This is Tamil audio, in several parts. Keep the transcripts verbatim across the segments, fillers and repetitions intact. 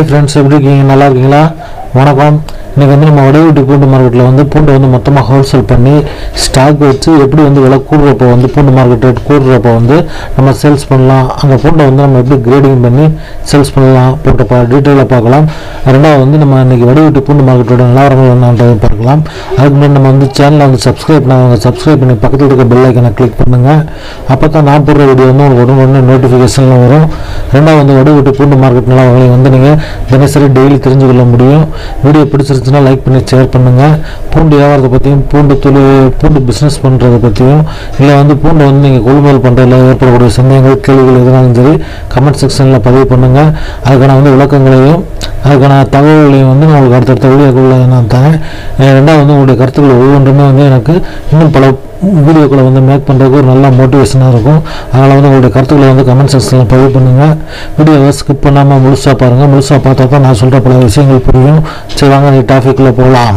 ஹாய் ஃப்ரெண்ட்ஸ், எப்படி இருக்கீங்க? நல்லா இருக்கீங்களா? வணக்கம். இன்றைக்கி வந்து நம்ம வடவீட்டு பூண்டு மார்க்கெட்டில் வந்து பூண்டை வந்து மொத்தமாக ஹோல்சேல் பண்ணி ஸ்டாக் வச்சு எப்படி வந்து விலை கூடுறப்போ வந்து பூண்டு மார்க்கெட் ரேட் கூடுறப்போ வந்து நம்ம சேல்ஸ் பண்ணலாம், அந்த பூண்டை வந்து நம்ம எப்படி கிரேடிங் பண்ணி சேல்ஸ் பண்ணலாம் போட்ட பா டீட்டெயிலாக பார்க்கலாம். ரெண்டாவது வந்து நம்ம இன்றைக்கி வடவீட்டு பூண்டு மார்க்கெட்டோட நிலவரங்கள் என்னன்றதை பார்க்கலாம். அதுக்கு முன்னாடி நம்ம வந்து சேனலை வந்து சப்ஸ்கிரைப் பண்ணாங்க, சப்ஸ்கிரைப் பண்ணி பக்கத்தில் இருக்க பெல் ஐக்கனை கிளிக் பண்ணுங்கள். அப்போ தான் நான் போடுற வீடியோ வந்து உங்களுக்கு உடனே உடனே நோட்டிஃபிகேஷனில் வரும். ரெண்டாவது வந்து வடவீட்டு பூண்டு மார்க்கெட் நிலவரங்களை வந்து நீங்கள் தினசரி டெய்லி தெரிஞ்சுக்கொள்ள முடியும். வீடியோ பிடிச்சிருச்சுன்னா லைக் பண்ணி ஷேர் பண்ணுங்கள். பூண்டு வியாபாரத்தை பற்றியும் பூண்டு தொழில் பூண்டு பிஸ்னஸ் பண்ணுறதை பற்றியும் இல்லை வந்து பூண்டை வந்து நீங்கள் கொள்முதல் பண்ணுறதுல ஏற்படக்கூடிய சந்தேகங்கள் கேள்விகள் எதுனாலும் சரி கமெண்ட் செக்ஷனில் பதிவு பண்ணுங்கள். அதுக்கான வந்து விளக்கங்களையும் அதுக்கான தகவல்களையும் வந்து நான் உங்களுக்கு அடுத்தடுத்த வீடியோக்குள்ள நான் தரேன். ரெண்டாவது வந்து உங்களுடைய கருத்துக்கள் ஒவ்வொன்றுமே வந்து எனக்கு இன்னும் பல வீடியோக்களை வந்து மேக் பண்ணுறதுக்கு ஒரு நல்ல மோட்டிவேஷனாக இருக்கும். அதனால் வந்து உங்களுடைய கருத்துக்களை வந்து கமெண்ட் செக்ஷனில் பதிவு பண்ணுங்கள். வீடியோவை ஸ்கிப் பண்ணாமல் முழுசாக பாருங்கள். முழுசாக பார்த்தா தான் நான் சொல்கிற பல விஷயங்கள் புரியும். சரி, வாங்க நீ டாபிக்கில் போகலாம்.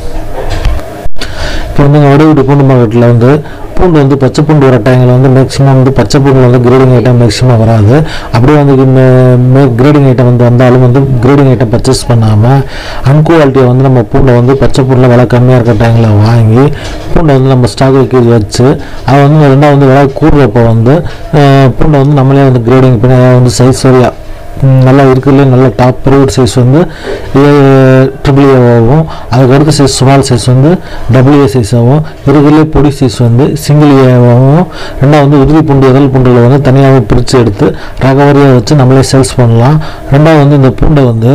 இப்போ வந்து வடவீட்டு பூண்டு மார்க்கெட்டில் வந்து பூண்டு வந்து பச்சை பூண்டு வர டைமில் வந்து மேக்ஸிமம் வந்து பச்சை பூண்டு வந்து கிரேடிங் ஐட்டம் மேக்ஸிமம் வராது. அப்படியே வந்து மே கிரேடிங் ஐட்டம் வந்து வந்தாலும் வந்து கிரேடிங் ஐட்டம் பர்ச்சேஸ் பண்ணாமல் அன்குவாலிட்டியை வந்து நம்ம பூண்டை வந்து பச்சை பூண்டில் விலை கம்மியாக இருக்கிற டைமில் வாங்கி பூண்டை வந்து நம்ம ஸ்டாக் வைக்க வச்சு அதை வந்து ரெண்டாவது வந்து விலை கூடுறப்போ வந்து பூண்டை வந்து நம்மளே வந்து கிரேடிங் பண்ணி அதை வந்து சைஸ் வரையா நல்லா இருக்குல்ல, நல்ல டாப் ப்ரைவேட் சைஸ் வந்து ட்ரிபிள் ஏ ஆகும். அதுக்கு அடுத்த சைஸ் ஸ்மால் சைஸ் வந்து டபுள் ஏ சைஸ் ஆகும். இருக்கிறதுலே பொடி சைஸ் வந்து சிங்கிள் ஏ ஆகும். ரெண்டாவது வந்து உதிரி பூண்டு எதல் பூண்டுகளை வந்து தனியாக பிரித்து எடுத்து ரகவரியாக வச்சு நம்மளே சேல்ஸ் பண்ணலாம். ரெண்டாவது வந்து இந்த பூண்டை வந்து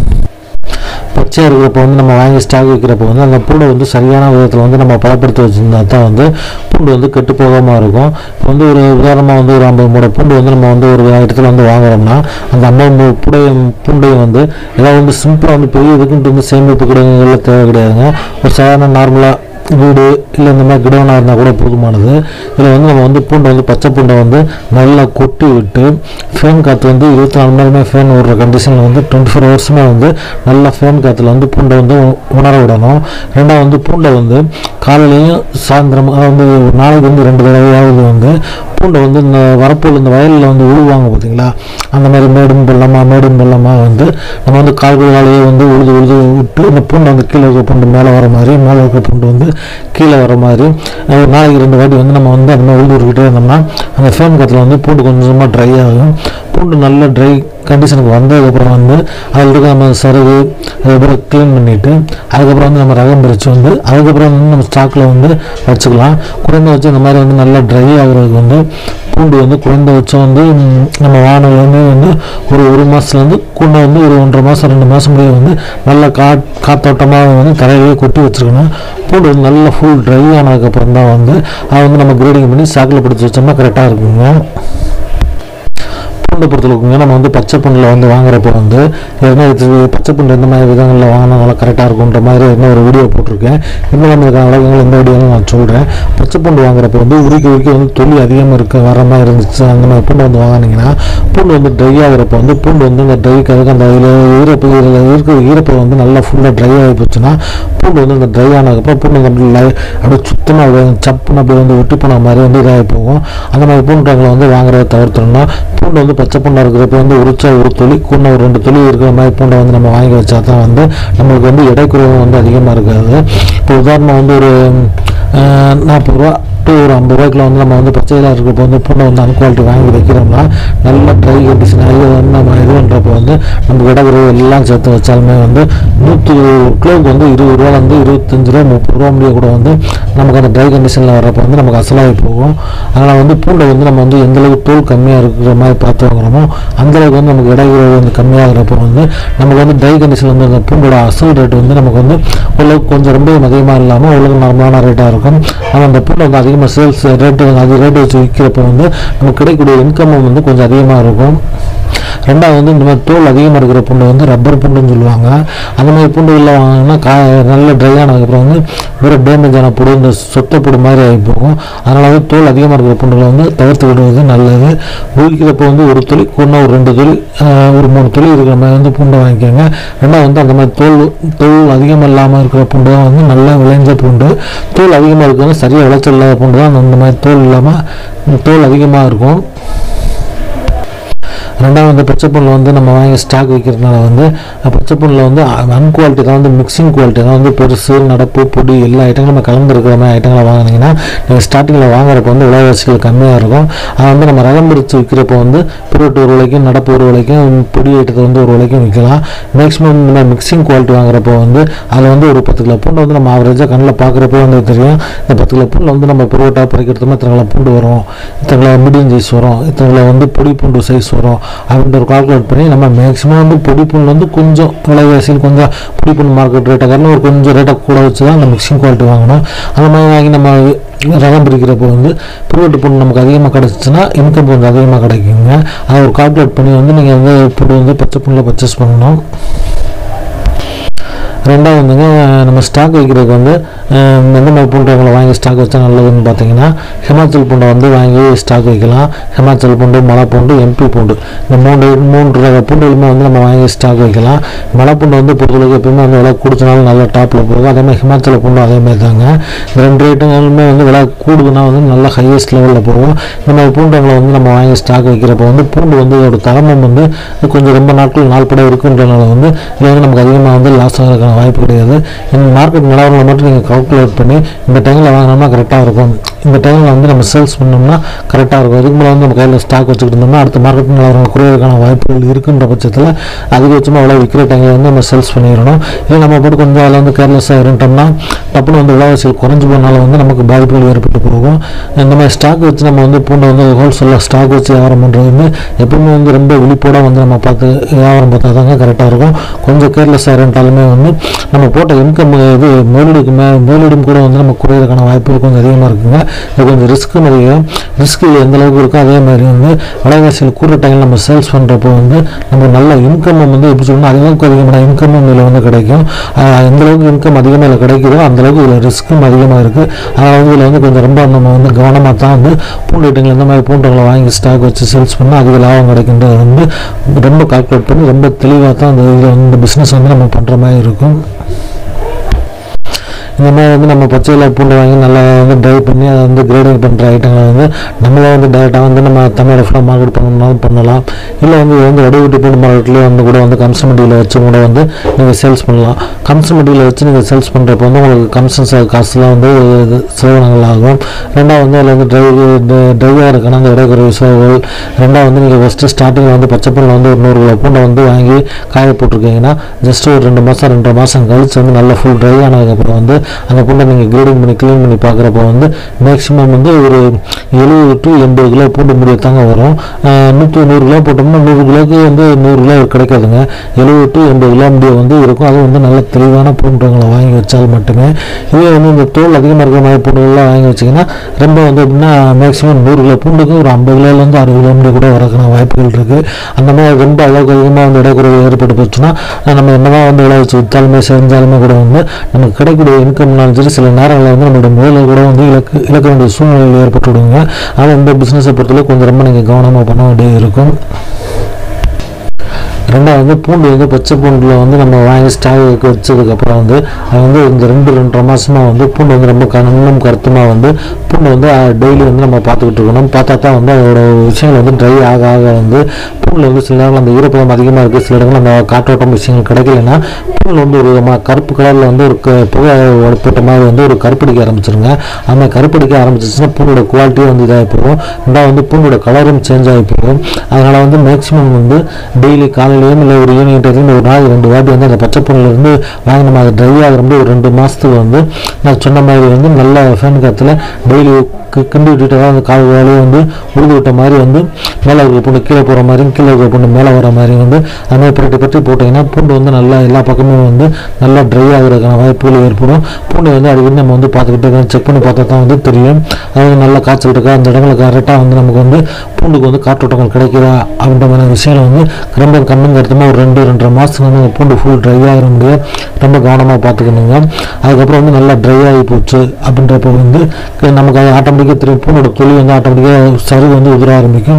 பச்சையாக இருக்கிறப்ப வந்து நம்ம வாங்கி ஸ்டாக் வைக்கிறப்போ வந்து அந்த பூண்டை வந்து சரியான விதத்தில் வந்து நம்ம பலப்படுத்தி வச்சுருந்தா தான் வந்து பூண்டு வந்து கெட்டு போகாமல் இருக்கும். இப்போ வந்து ஒரு உதாரணமாக வந்து ஒரு ஐம்பது மூட பூண்டு வந்து நம்ம வந்து ஒரு இடத்துல வந்து வாங்குறோம்னா அந்த ஐம்பது பூண்டையும் பூண்டையும் வந்து ஏதாவது வந்து சிம்பிளாக வந்து பெரிய இதுக்குன்ட்டு வந்து சேமிப்பு கிடங்குகளில் தேவை கிடையாதுங்க. ஒரு சாதாரண நார்மலாக வீடு இல்லை இந்த மாதிரி கிடவனாக இருந்தால் கூட போதுமானது. இதில் வந்து நம்ம வந்து பூண்டை வந்து பச்சை பூண்டை வந்து நல்லா கொட்டி விட்டு ஃபேன் காற்று வந்து இருபத்தி நாலு மணி நேரமே ஃபேன் விடுற கண்டிஷனில் வந்து டுவெண்ட்டி ஃபோர் ஹவர்ஸுமே வந்து நல்லா ஃபேன் காற்றுல வந்து பூண்டை வந்து உணர விடணும். ரெண்டாவது வந்து பூண்டை வந்து காலையிலையும் சாயந்தரம் வந்து ஒரு நாளைக்கு வந்து ரெண்டு தடவையாவது வந்து பூண்டை வந்து இந்த வரப்போல் இந்த வயலில் வந்து உழுவாங்க பார்த்தீங்களா, அந்த மாதிரி மேடும் பள்ளமாக மேடும் பள்ளமாக வந்து நம்ம வந்து கால்களாலேயே வந்து உழுது உழுது விட்டு இந்த பூண்டை வந்து கீழே இருக்க பூண்டு மேலே வர மாதிரி மேலே இருக்க பூண்டு வந்து கீழே வர மாதிரி ஒரு நாளைக்கு ரெண்டு வாட்டி வந்து நம்ம வந்து அந்த மாதிரி உழுது விட்டுக்கிட்டே இருந்தோம்னா அந்த ஃபேன் காற்றுல வந்து பூண்டு கொஞ்சமாக ட்ரை ஆகும். பூண்டு நல்ல ட்ரை கண்டிஷனுக்கு வந்ததுக்கப்புறம் வந்து அதில் இருக்க நம்ம சருகு அதுக்கப்புறம் க்ளீன் பண்ணிவிட்டு அதுக்கப்புறம் வந்து நம்ம ரகம் பிரித்து வந்து அதுக்கப்புறம் வந்து நம்ம ஸ்டாக்கில் வந்து வச்சுக்கலாம். குறைந்தபட்சம் இந்த மாதிரி வந்து நல்லா ட்ரை ஆகுறதுக்கு வந்து பூண்டு வந்து குறைந்தபட்சம் வந்து நம்ம வானலேருந்து வந்து ஒரு ஒரு மாதத்துலேருந்து கூட வந்து ஒரு ஒன்றரை மாதம் ரெண்டு மாதம் முடிய வந்து நல்லா கா காத்தோட்டமாக வந்து தரையிலேயே கொட்டி வச்சுருக்கணும். பூண்டு வந்து நல்லா ஃபுல் ட்ரை ஆனதுக்கப்புறம் தான் வந்து அதை வந்து நம்ம கிரேடிங் பண்ணி ஸ்டாக்கில் பிடிச்சி வச்சோம்னா கரெக்டாக இருக்குங்க. பூண்டை பொறுத்தளவுக்குங்க நம்ம வந்து பச்சை பூண்டில் வந்து வாங்குறப்போ வந்து எதுனா இது பச்சை பூண்டு எந்த மாதிரி விதங்களில் வாங்கினாலும் கரெக்டாக இருக்குன்ற மாதிரி என்ன ஒரு வீடியோ போட்டிருக்கேன். இன்னும் நம்ம இதுக்கான விளக்கங்கள் இந்த வீடியோவில் நான் சொல்கிறேன். பச்சை பூண்டு வாங்குறப்போ வந்து உரிக்க உரிக்க வந்து தொழில் அதிகமாக இருக்க வர மாதிரி இருந்துச்சு. அந்த மாதிரி பூண்டு வந்து வாங்கினீங்கன்னா பூண்டு வந்து ட்ரை ஆகிறப்போ வந்து பூண்டு வந்து அந்த ட்ரைக்கு அதுக்கு அந்த இதில் ஈரப்பு இதில் இருக்கிற ஈரப்பை வந்து நல்லா ஃபுல்லாக ட்ரை ஆகி போச்சுன்னா பூண்டு வந்து அந்த ட்ரை ஆனதுக்கப்புறம் பூண்டு வந்து அப்படி லை அப்படியே சுத்தமாக சப்புன்னு அப்படி வந்து ஒட்டி போன மாதிரி வந்து இதாகி போகும். அந்த மாதிரி பூண்டுகளை வந்து வாங்குறத தவிர்த்தோம்னா பூண்டு வந்து பச்சை பூண்டாக இருக்கிறப்ப வந்து உரிச்சா ஒரு தொழில் கூட ஒரு ரெண்டு தொழில் இருக்கிற மாதிரி பூண்டை வந்து நம்ம வாங்கி வச்சா தான் வந்து நம்மளுக்கு வந்து எடைக்குறைவு வந்து அதிகமாக இருக்காது. இப்போ உதாரணம் வந்து ஒரு நாற்பது ரூபா டு ஒரு ஐம்பது ரூபாய்க்குள்ள வந்து நம்ம வந்து பச்சையில் இருக்கிறப்ப வந்து பூண்டை வந்து அன்குவாலிட்டி வாங்கி வைக்கிறோம்னா நல்லா ட்ரை கண்டிஷன் ஆகி வந்து நம்ம இது பண்ணுறப்போ வந்து நம்ம எடைக்குறைவு எல்லாம் சேர்த்து வச்சாலுமே வந்து நூற்றி கிலோவுக்கு வந்து இருபது ரூபாலேருந்து இருபத்தஞ்சு ரூபா முப்பது ரூபா முடிய கூட வந்து நமக்கு அந்த ட்ரை கண்டிஷனில் வர்றப்போ வந்து நமக்கு அசலாகி போகும். அதனால் வந்து பூண்டை வந்து நம்ம வந்து எந்தளவுக்கு தோல் கம்மியாக இருக்கிற மாதிரி பார்த்து வாங்குறோமோ அந்தளவுக்கு வந்து நமக்கு இடைக்குறைவு வந்து கம்மியாகிறப்போ வந்து நமக்கு வந்து ட்ரை கண்டிஷனில் வந்து அந்த பூண்டோட அசல் ரேட் வந்து நமக்கு வந்து ஓரளவுக்கு கொஞ்சம் ரொம்ப அதிகமாக இல்லாமல் ஓரளவுக்கு நார்மலான ரேட்டாக இருக்கும். நம்ம அந்த பூண்டை வந்து அதிகமாக சேல்ஸ் ரேட்டு அது ரேட்டு வச்சு விற்கிறப்போ வந்து நமக்கு கிடைக்கக்கூடிய இன்கமும் வந்து கொஞ்சம் அதிகமாக இருக்கும். ரெண்டாவது வந்து இந்த மாதிரி தோல் அதிகமாக இருக்கிற பூண்டை வந்து ரப்பர் பூண்டுன்னு சொல்லுவாங்க. அந்த மாதிரி பூண்டுகளில் வாங்கினா கா நல்ல ட்ரை ஆனதுக்கப்புறம் வந்து வேறு டேமேஜ் ஆன பூடு இந்த சொத்த பூடு மாதிரி ஆகி போகும். அதனால் வந்து தோல் அதிகமாக இருக்கிற பூண்டுகளை வந்து தவிர்த்து விடுவது நல்லது. உரிக்கிறப்போ வந்து ஒரு துளி கூட ஒரு ரெண்டு துளி ஒரு மூணு துளி இருக்கிற மாதிரி வந்து பூண்டை வாங்கிக்கோங்க. ரெண்டாவது வந்து அந்த மாதிரி தோல் தோல் அதிகமாக இல்லாமல் இருக்கிற பூண்டு தான் வந்து நல்லா விளைஞ்ச பூண்டு. தோல் அதிகமாக இருக்கிறது சரியாக விளைச்சல் இல்லாத பூண்டு தான் அந்த மாதிரி தோல் இல்லாமல் தோல் அதிகமாக இருக்கும். ரெண்டாவது வந்து பச்சை பூண்டில் வந்து நம்ம வாங்கி ஸ்டாக் வைக்கிறதுனால வந்து பச்சை பூண்டில் வந்து அன்குவாலிட்டி தான் வந்து மிக்சிங் குவாலிட்டி தான் வந்து பெருசு நடப்பு பொடி எல்லா ஐட்டங்களும் நம்ம கலந்துருக்கிற மாதிரி ஐட்டங்களை வாங்கினீங்கன்னா நீங்கள் ஸ்டார்டிங்கில் வாங்குறப்போ வந்து விலைவாசிகள் கம்மியாக இருக்கும். அதை வந்து நம்ம ரகம் பிரித்து விற்கிறப்போ வந்து பிரிவெட்டு ஒரு விலைக்கும் நடப்பு ஒரு விலைக்கும் பொடி ஐட்டத்தை வந்து ஒரு விலைக்கும் விற்கலாம். மேக்ஸிமம் நம்ம மிக்சிங் குவாலிட்டி வாங்குறப்போ வந்து அதில் வந்து ஒரு பத்து கிலோ பூண்டு வந்து நம்ம ஆவரேஜாக கண்ணில் பார்க்குறப்போ வந்து தெரியும். இந்த பத்து கிலோ பூண்டில் வந்து நம்ம பிரிவெட்டாக பறிக்கிறதுமா இத்தனை கிலோ பூண்டு வரும், இத்தனை கிலோ மீடியம் சைஸ் வரும், இத்தனை கிலோ வந்து பொடி பூண்டு சைஸ் வரும் அப்படின்ற ஒரு கால்குலேட் பண்ணி நம்ம மேக்ஸிமம் வந்து பொடி பூண்டு வந்து கொஞ்சம் விலைவாசியில் கொஞ்சம் பொடி பூண்டு மார்க்கெட் ரேட்டை காரணம் ஒரு கொஞ்சம் ரேட்டை கூட வச்சு தான் அந்த மிக்சிங் குவாலிட்டி வாங்கணும். அந்த மாதிரி வாங்கி நம்ம ரகம் பிரிக்கிறப்போ வந்து பிரிவெட்டு பூண்டு நமக்கு அதிகமாக கிடச்சிச்சின்னா இன்கம் கொஞ்சம் அதிகமாக கிடைக்குங்க. அதை ஒரு கால்குலேட் பண்ணி வந்து நீங்கள் வந்து பூண்டு வந்து பச்சை பூண்டில் பர்ச்சேஸ் பண்ணணும். ரெண்டாவது வந்துங்க நம்ம ஸ்டாக் வைக்கிறதுக்கு வந்து எந்த மாதிரி பூண்டுகளை வாங்கி ஸ்டாக் வச்சா நல்லதுன்னு பார்த்தீங்கன்னா ஹிமாச்சல் பூண்டை வந்து வாங்கி ஸ்டாக் வைக்கலாம். ஹிமாச்சல் பூண்டு, மலை பூண்டு, எம்பி பூண்டு இந்த மூணு மூன்று ரக பூண்டுகளுமே வந்து நம்ம வாங்கி ஸ்டாக் வைக்கலாம். மலை பூண்டு வந்து பொறுத்தளவுக்கு எப்பவுமே வந்து விலை கூடுதனாலும் நல்லா டாப்பில் போகும். அதே மாதிரி ஹிமாச்சல பூண்டு அதேமாதிரி தாங்க. இந்த ரெண்டு ரேட்டுங்களுமே வந்து விலை கூடுதுன்னா வந்து நல்லா ஹையஸ்ட் லெவலில் போகும். இந்த மாதிரி பூண்டுகளை வந்து நம்ம வாங்கி ஸ்டாக் வைக்கிறப்போ வந்து பூண்டு வந்து இதோட தரமும் வந்து கொஞ்சம் ரொம்ப நாட்கள் நாள்பட இருக்குன்றனால வந்து இது வந்து நமக்கு அதிகமாக வந்து லாஸ் ஆகிறதுக்கான வாய்ப்பு கிடையாது. இந்த மார்க்கெட் நிலவரங்களை மட்டும் நீங்கள் கால்குலேட் பண்ணி இந்த டைமில் வாங்கினோம்னா கரெக்டாக இருக்கும், இந்த டைமில் வந்து நம்ம சேல்ஸ் பண்ணோம்னா கரெக்டாக இருக்கும். இதுக்கு மேலே வந்து நம்ம கையில் ஸ்டாக் வச்சுக்கிட்டு இருந்தோம்னா அடுத்த மார்க்கெட் நிலவரம் குறையிறதுக்கான வாய்ப்புகள் இருக்குன்ற பட்சத்தில் அதிகபட்சமாக அவ்வளோ விற்கிற டைமில் வந்து நம்ம சேல்ஸ் பண்ணிடணும். இல்லை நம்ம போட்டு கொஞ்சம் அதில் வந்து கேர்லெஸ்ஸாக இருந்துட்டோம்னா டப்புன்னு வந்து விலைவாசிகள் குறைஞ்சி போனால வந்து நமக்கு பாதிப்புகள் ஏற்பட்டு போகும். இந்த மாதிரி ஸ்டாக் வச்சு நம்ம வந்து பூண்டை வந்து ஹோல்சேலில் ஸ்டாக் வச்சு வியாபாரம் பண்ணுறது வந்து எப்பவுமே வந்து ரொம்ப விழிப்போட வந்து நம்ம பார்த்து வியாபாரம் பார்த்தா தாங்க கரெக்டாக இருக்கும். கொஞ்சம் கேர்லெஸ்ஸாக இருந்தாலுமே வந்து நம்ம போட்ட இன்கம் இது முதலீடுக்கு மே முதலீடும் கூட வந்து நம்ம குறையிறதுக்கான வாய்ப்புகள் கொஞ்சம் அதிகமாக இருக்குங்க. இது கொஞ்சம் ரிஸ்க்கும் அதிகம். ரிஸ்க்கு எந்த அளவுக்கு இருக்கோ அதே மாதிரி வந்து விலைவாசிகள் கூடுற டைமில் நம்ம சேல்ஸ் பண்ணுறப்போ வந்து நம்ம நல்ல இன்கம் வந்து எப்படி சொல்லணும் அதிகளவுக்கு அதிகமான இன்கமும் இதில் வந்து கிடைக்கும். எந்த அளவுக்கு இன்கம் அதிகமாக இதில் கிடைக்குதோ அந்தளவுக்கு இதில் ரிஸ்க்கும் அதிகமாக இருக்குது. அதனால் வந்து இதில் வந்து கொஞ்சம் ரொம்ப நம்ம வந்து கவனமாக தான் வந்து பூண்டு ஐட்டங்கள் இந்த மாதிரி பூண்டுகளை வாங்கி ஸ்டாக் வச்சு சேல்ஸ் பண்ணால் அதிக லாபம் கிடைக்கின்றது வந்து ரொம்ப கால்குலேட் பண்ணி ரொம்ப தெளிவாக தான் அந்த இதில் வந்து இந்த பிஸ்னஸ் வந்து நம்ம பண்ணுற மாதிரி இருக்கும். இந்த மாதிரி வந்து நம்ம பச்சையில் பூண்டு வாங்கி நல்லா வந்து ட்ரை பண்ணி அதை வந்து கிரேடிங் பண்ணுற ஐட்டங்களை வந்து நம்மளே வந்து டேரெக்டாக வந்து நம்ம தமிழோட ஃபுல்லாக மார்க்கெட் பண்ணணும்னாலும் பண்ணலாம். இல்லை வந்து இது வந்து வடிவட்டி பூண்டு மார்க்கெட்லேயே வந்து கூட வந்து கமிஷன் மண்டியில் வச்சு கூட வந்து நீங்கள் சேல்ஸ் பண்ணலாம். கமிஷன் மண்டியில் வச்சு நீங்கள் சேல்ஸ் பண்ணுறப்போ வந்து உங்களுக்கு கமிஷன் காசுலாம் வந்து செலவினங்கள் ஆகும். ரெண்டாவது வந்து அதில் வந்து ட்ரை ட்ரைவாக இருக்கான அந்த இடைக்குறைவு செலவுகள். ரெண்டாவது வந்து நீங்கள் ஃபஸ்ட்டு ஸ்டார்டிங்கில் வந்து பச்சை பூண்டில் வந்து ஒரு நூறு கிலோ பூண்டை வந்து வாங்கி காய போட்டிருக்கீங்கன்னா ஜஸ்ட் ஒரு ரெண்டு மாதம் ரெண்டரை மாதம் கழிச்சு வந்து நல்லா ஃபுல் ட்ரை ஆனதுக்கப்புறம் வந்து அந்த பூண்டை நீங்கள் கிரேடிங் பண்ணி க்ளீன் பண்ணி பார்க்குறப்போ வந்து மேக்ஸிமம் வந்து ஒரு எழுபது டு எண்பது கிலோ பூண்டு முடியத்தாங்க வரும். நூற்றி நூறு கிலோ போட்டோம்னா நூறு கிலோக்கு வந்து நூறு கிலோ கிடைக்காதுங்க. எழுபது டு எண்பது கிலோ முடிய வந்து இருக்கும். அது வந்து நல்ல தெளிவான பூண்டுங்களை வாங்கி வச்சால் மட்டுமே. இதே வந்து இந்த தோல் அதிகமாக இருக்கிற மாதிரி பூண்டுகள்லாம் வாங்கி வச்சிங்கன்னா ரொம்ப வந்து எப்படின்னா மேக்ஸிமம் நூறு கிலோ பூண்டுக்கு ஒரு ஐம்பது கிலோலேருந்து அறுபது கிலோ முடிய கூட வரக்கான வாய்ப்புகள் இருக்குது. அந்த மாதிரி ரொம்ப அளவுக்கு அதிகமாக வந்து இடைக்குறைவு ஏற்பட்டு போச்சுன்னா நம்ம என்னதான் வந்து விளை வச்சு விற்றாலுமே செஞ்சாலுமே கூட வந்து நமக்கு கிடைக்கக்கூடிய இன்கம்னாலும் சரி சில நேரங்களில் வந்து நம்மளோட முதலில் கூட வந்து இலக்கு இழக்க வேண்டிய சூழ்நிலையில் ஏற்பட்டு விடுங்க. ஆனால் இந்த பிஸ்னஸை பொறுத்தவரை கொஞ்சம் ரொம்ப நீங்கள் கவனமாக பண்ண வேண்டியது இருக்கும். ரெண்டாவது வந்து பூண்டு வந்து பச்சை பூண்டில் வந்து நம்ம வாங்கி ஸ்டாக் வச்சதுக்கப்புறம் வந்து அது வந்து இந்த ரெண்டு ரெண்டரை மாதமாக வந்து பூண்டு வந்து ரொம்ப கண்ணும் கருத்துமாக வந்து பூண்டு வந்து டெய்லி வந்து நம்ம பார்த்துக்கிட்டு இருக்கணும். பார்த்தா தான் வந்து அதோட விஷயங்கள் வந்து ட்ரை ஆக ஆக வந்து பூண்டில் வந்து சில நேரங்கள் அந்த ஈரப்பதம் அதிகமாக இருக்குது, சில இடங்கள் அந்த காற்றோட்டம் விஷயங்கள் கிடைக்கலன்னா பூண்டில் வந்து ஒரு கருப்பு கலரில் வந்து ஒரு புகை போட்ட மாதிரி வந்து ஒரு கருப்படிக்க ஆரம்பிச்சிருங்க. அது மாதிரி கருப்படிக்க ஆரம்பிச்சிச்சுன்னா பூண்டோட குவாலிட்டியும் வந்து இதாக போகும். ரெண்டாவது வந்து பூண்டோட கலரும் சேஞ்ச் ஆகி போகும். அதனால் வந்து மேக்ஸிமம் வந்து டெய்லி காலையிலேயும் இல்லை ஒரு ஈவினிங் டைம்லேயும் ஒரு நாள் ரெண்டு வாட்டி வந்து அந்த பச்சை பூண்டிலேருந்து வாங்கி நம்ம அதை ட்ரை ஆகிற மாதிரி ஒரு ரெண்டு மாதத்துக்கு வந்து நான் சொன்ன மாதிரி வந்து நல்ல ஃபேன் காற்றுல டெய்லி கிண்டி விட்டுட்டு அந்த கால் வேலையை வந்து உழுது விட்ட மாதிரி வந்து மேலே இருக்கிற பூண்டு கீழே போகிற மாதிரியும் கீழே இருக்கிற பூண்டு மேலே வர மாதிரி வந்து அது மாதிரி பரட்டி பரட்டி போட்டிங்கன்னா பூண்டு வந்து நல்லா எல்லா பக்கமும் வந்து நல்லா ட்ரை ஆகிறதுக்கான வாய்ப்புகள் ஏற்படும். பூண்டு வந்து அடிக்கடி நம்ம வந்து பார்த்துக்கிட்டு செக் பண்ணி பார்த்தா தான் வந்து தெரியும். அதாவது நல்லா காய்ச்சல் இருக்கா அந்த இடங்களுக்கு கரெக்டாக வந்து நமக்கு வந்து பூண்டுக்கு வந்து காற்றோட்டங்கள் கிடைக்குதா அப்படின்ற மாதிரி விஷயங்கள் வந்து ரொம்ப கம்மிங்க எடுத்தோம்னா ஒரு ரெண்டு ரெண்டரை மாதத்துக்கு வந்து பூண்டு ஃபுல் ட்ரை ஆகிற முடியும். ரொம்ப கவனமாக பார்த்துக்கணுங்க. அதுக்கப்புறம் வந்து நல்லா ட்ரை ஆகி போச்சு அப்படின்றப்ப வந்து நமக்கு அது ஆட்டோமேட்டிக்காக திரும்பி பூண்டோட தொழில் வந்து ஆட்டோமேட்டிக்காக சருகு வந்து உதிர ஆரம்பிக்கும்.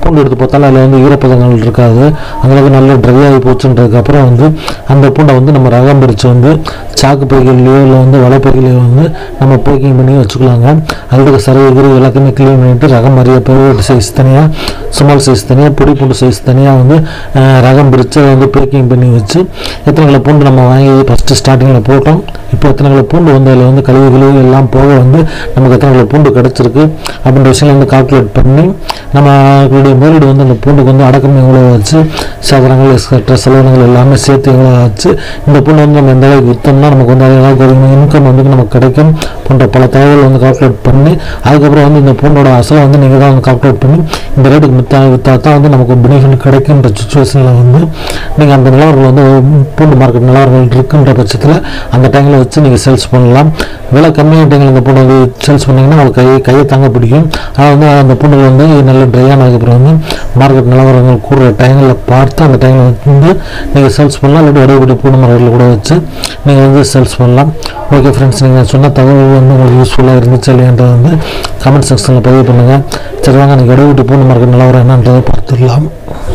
பூண்டு எடுத்து பார்த்தாலும் அதில் வந்து ஈரப்பதங்கள் இருக்காது, அந்தளவுக்கு நல்ல ட்ரை ஆகி போச்சுன்றதுக்கப்புறம் வந்து அந்த பூண்டை வந்து நம்ம ரகம் பிரித்து வந்து சாக்கு பைகள்லையோ இல்லை வந்து வலைப்பைகளையோ வந்து நம்ம பேக்கிங் பண்ணி வச்சுக்கலாங்க. அதோட சரகு கிரி எல்லாத்தையுமே க்ளீன் பண்ணிவிட்டு ரகம் மாதிரியே பெரிய சைஸ் தனியாக, ஸ்மால் சைஸ் தனியாக, பொடி பூண்டு சைஸ் தனியாக வந்து ரகம் பிரித்து வந்து பேக்கிங் பண்ணி வச்சு எத்தனை கிலோ பூண்டு நம்ம வாங்கி ஃபஸ்ட்டு ஸ்டார்டிங்கில் போட்டோம், இப்போ எத்தனை கிலோ பூண்டு வந்து அதில் வந்து கழிவு கழிவு எல்லாம் போக வந்து நமக்கு எத்தனை கிலோ பூண்டு கிடச்சிருக்கு அப்படின்ற விஷயம் வந்து கால்குலேட் பண்ணி நம்மளுடைய முதலீடு வந்து அந்த பூண்டுக்கு வந்து அடக்கம் எவ்வளோ வச்சு சாதனங்கள் எக்ஸ்ட்ரா செலவினங்கள் எல்லாமே சேர்த்து எவ்வளோ ஆச்சு, இந்த பூண்டு வந்து நம்ம எந்த அளவுக்கு விற்றோம்னா நமக்கு வந்து அதே இன்கம் வந்து நமக்கு கிடைக்கும் போன்ற பல தகவல் வந்து கால்குலேட் பண்ணி அதுக்கப்புறம் வந்து இந்த பூண்டோட அசலை வந்து நீங்கள் தான் வந்து கால்குலேட் பண்ணி இந்த ரேட்டுக்கு விற்றா விற்றா தான் வந்து நமக்கு பெனிஃபிட் கிடைக்குன்ற சுச்சுவேஷனில் வந்து நீங்கள் அந்த நிலவரங்கள் வந்து பூண்டு மார்க்கெட் நிலவரங்கள் இருக்குன்ற பட்சத்தில் அந்த டைமில் வச்சு நீங்கள் சேல்ஸ் பண்ணலாம். விலை கம்மியான டைமில் இந்த பூண்டு வந்து சேல்ஸ் பண்ணிங்கன்னா உங்களுக்கு கை கையை தாங்க பிடிக்கும். ஆனால் வந்து அந்த பூண்டுகள் வந்து நல்ல ட்ரையானதுக்கப்புறம் வந்து மார்க்கெட் நிலவரங்கள் கூடுற டைமில் பார்த்து அந்த டைமில் வந்து நீங்கள் சேல்ஸ் பண்ணலாம். இல்லாட்டி வடிவப்படி பூண்டு மார்க்கெட்டில் கூட வச்சு நீங்கள் வந்து சேல்ஸ் பண்ணலாம். ஓகே ஃப்ரெண்ட்ஸ், நீங்கள் சொன்ன தகவல் வந்து உங்களுக்கு யூஸ்ஃபுல்லாக இருந்துச்சு இல்லையன்றதை வந்து கமெண்ட் செக்ஷனில் பதிவு பண்ணுங்கள். சரி வாங்க, நீங்கள் வடிவப்படி பூண்டு மார்க்கெட் நிலவரம் என்னன்றதை பார்த்துடலாம்.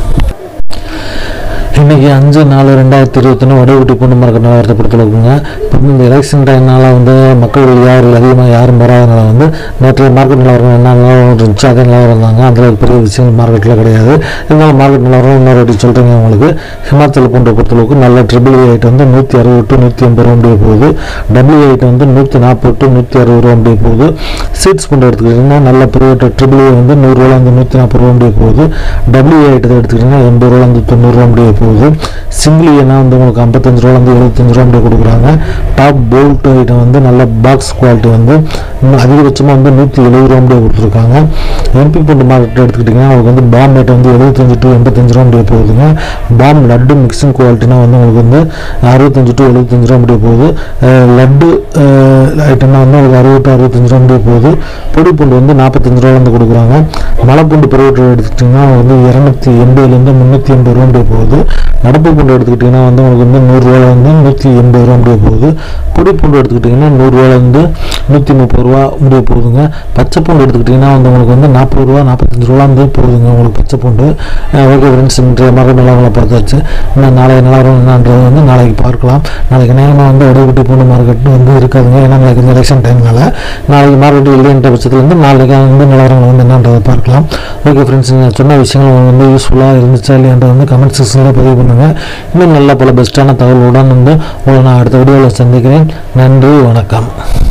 இன்றைக்கி அஞ்சு நாலு ரெண்டாயிரத்தி இருபத்தொன்று வடிவட்டி பூண்டு மார்க்கெட் நிலவரத்தை பொறுத்தளவுக்குங்க. இப்போ இந்த எலெக்ஷன் டைம்னால வந்து மக்கள் யாரும் அதிகமாக யாரும் வராதனால வந்து நேற்றைய மார்க்கெட் நிலவரம் என்ன நிலவரம் இருந்துச்சு அதே நிலவரம் இருந்தாங்க. அந்தளவுக்கு பெரிய விஷயம் மார்க்கெட்டில் கிடையாது. இருந்தாலும் மார்க்கெட் நிலவரம் இன்னொரு வாட்டி சொல்கிறீங்க உங்களுக்கு. ஹிமாச்சல் பூண்டை பொறுத்தளவுக்கு நல்ல ட்ரிபிள் ஐட்டு வந்து நூற்றி அறுபது டு நூற்றி ஐம்பது ரூபா முடிய போகுது. டபிள்யூ ஐட்டு வந்து நூற்றி நாற்பது டு நூற்றி அறுபது ரூபா முடிய போகுது. சீட்ஸ் பூண்டை எடுத்துக்கிட்டிங்கன்னா நல்ல பெரிய ட்ரிபிள் ஐ வந்து நூறுரூவா வந்து நூற்றி நாற்பது ரூபா முடிய போகுது. டபிள்யூ ஐட்டத்தை எடுத்துக்கிட்டிங்கன்னா எண்பது ரூபா வந்து தொண்ணூறுரூவா முடிய போகுது. சிங்கிள் ஏன்னா வந்து உங்களுக்கு ஐம்பத்தஞ்சு ரூபா வந்து எழுபத்தஞ்சு ரூபா முடிய கொடுக்குறாங்க. டாப் போல்ட் ஐட்டம் வந்து நல்ல பாக்ஸ் குவாலிட்டி வந்து அதிகபட்சமாக வந்து நூற்றி எழுபது ரூபா முடிய கொடுத்துருக்காங்க. எம்பி பூண்டு மார்க்கெட் எடுத்துக்கிட்டிங்கன்னா உங்களுக்கு வந்து பாம் ஐட்டம் வந்து எழுபத்தஞ்சு டு எண்பத்தஞ்சு ரூபா முடிய போகுதுங்க. பாம் லட்டு மிக்சிங் குவாலிட்டினா வந்து உங்களுக்கு வந்து அறுபத்தஞ்சு டு எழுபத்தஞ்சு ரூபா முடிய போகுது. லட்டு ஐட்டம்னா வந்து உங்களுக்கு அறுபது டு அறுபத்தஞ்சு ரூபா முடிய போகுது. பொடி பூண்டு வந்து நாற்பத்தஞ்சு ரூபா வந்து கொடுக்குறாங்க. மலை பூண்டு பிரைவேட் எடுத்துக்கிட்டிங்கன்னா வந்து இரநூத்தி எண்பதுலேருந்து முந்நூற்றி எண்பது ரூபா முடிய போகுது. நடப்பு பூண்டு எடுத்துக்கிட்டிங்கன்னா வந்து உங்களுக்கு வந்து நூறுரூவா வந்து நூற்றி எண்பது ரூபா முடிய போகுது. பொடி பூண்டு எடுத்துக்கிட்டிங்கன்னா நூறுரூவாலேருந்து நூற்றி முப்பது ரூபா முடிய போகுதுங்க. பச்சை பூண்டு எடுத்துக்கிட்டிங்கன்னா வந்து உங்களுக்கு வந்து நாற்பது ரூபா நாற்பத்தஞ்சு ரூபா வந்து போகுதுங்க உங்களுக்கு பச்சை பூண்டு. ஓகே ஃப்ரெண்ட்ஸ், இன்றைய மார்க்கெட் நிலவரங்களை பார்த்தாச்சு. இன்னும் நாளைய நிலவரம் என்னன்றது வந்து நாளைக்கு பார்க்கலாம். நாளைக்கு நேரமாக வந்து வடிவட்டி பூண்டு மார்க்கெட் வந்து இருக்காதுங்க. ஏன்னா நாளைக்கு இந்த எலெக்ஷன் டைம்னால நாளைக்கு மார்க்கெட் இல்லைன்ற பட்சத்தில் வந்து நாளைக்கு வந்து நிலவரங்கள் வந்து என்னன்றதை பார்க்கலாம். ஓகே ஃப்ரெண்ட்ஸ், நீங்கள் சொன்ன விஷயங்கள் வந்து யூஸ்ஃபுல்லாக இருந்துச்சா இல்லையன்றதை வந்து கமெண்ட் செக்ஷனில் பதிவு பண்ணுங்கள். இன்னும் நல்ல பல பெஸ்ட்டான தகவலுடன் வந்து உங்களை நான் அடுத்த வீடியோவில் சந்திக்கிறேன். நன்றி, வணக்கம்.